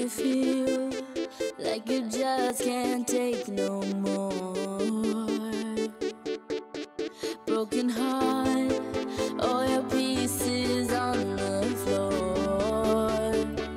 you feel like you just can't take no more. Broken heart, all your pieces on the floor.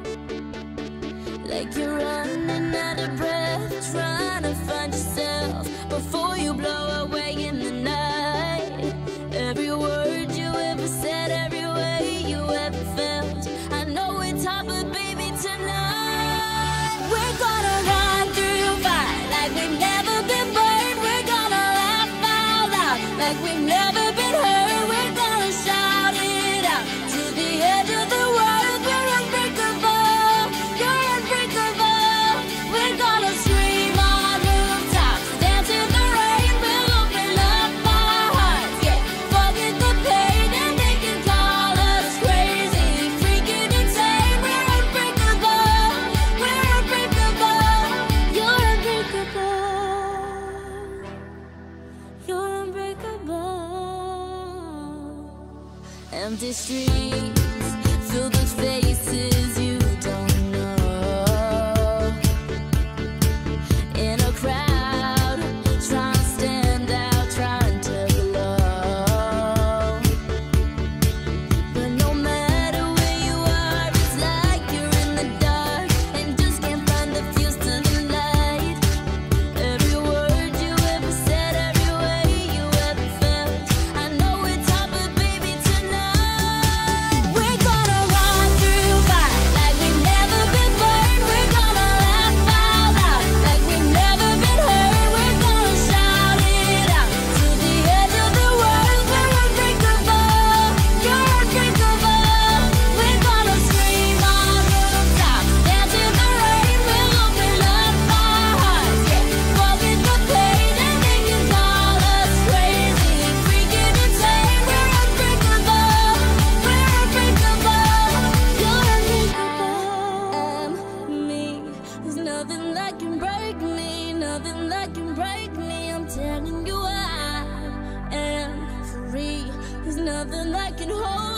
Like you're running out of breath, trying to find yourself before you blow away in the night. Every word you ever said, every way you ever felt, I know it's hard, but baby, tonight we're gonna run through fire like we've never been burned. We're gonna laugh out loud like we've never been hurt. We're gonna shout it out to the edge of the world. We're unbreakable, you're unbreakable. We're gonna scream on rooftops, dance in the rain. We'll open up our hearts, yeah, forget the pain, and they can call us crazy, freaking insane. We're unbreakable, we're unbreakable. You're unbreakable, you're unbreakable. Empty streets filled with faces you don't know. In a crowd, trying to stand out, trying to glow. But no matter where you are, it's like you're in the dark and just can't find the fuse to the light. Every word you ever said, every way you ever felt, I know it's hard, but baby, tonight we're gonna run through fire like we've never been burned. We're gonna laugh out loud like we've never been hurt. We're gonna shout it out to the edge of the world. We're unbreakable, you're unbreakable. We're gonna scream on rooftops, dance in the rain. We'll open up our hearts, yeah, forget the pain, and they can call us crazy, freaking insane. We're unbreakable, we're unbreakable. You're unbreakable. Me, there's nothing that can break me, nothing that can break me. I'm telling you I am free. There's nothing that can hold